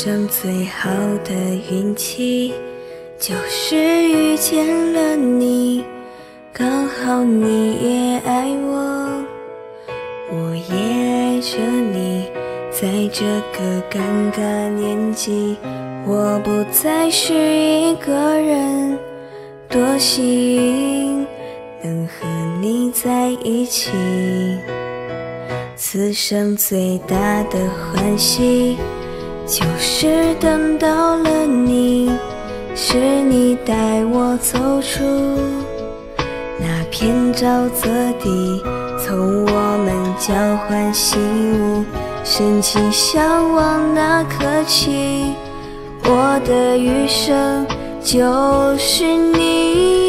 生最好的运气，就是遇见了你，刚好你也爱我，我也爱着你。在这个尴尬年纪，我不再是一个人，多幸运能和你在一起。此生最大的欢喜，就是等到了你，是你带我走出那片沼泽地，从我们交换信物，深情向往那刻起，我的余生就是你。